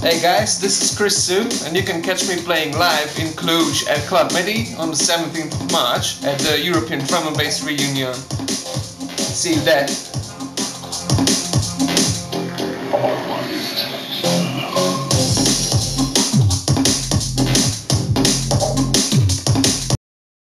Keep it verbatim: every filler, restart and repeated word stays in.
Hey guys, this is Chris.S U, and you can catch me playing live in Cluj at Club Midi on the seventeenth of March at the European Drum and Bass Reunion. See you there.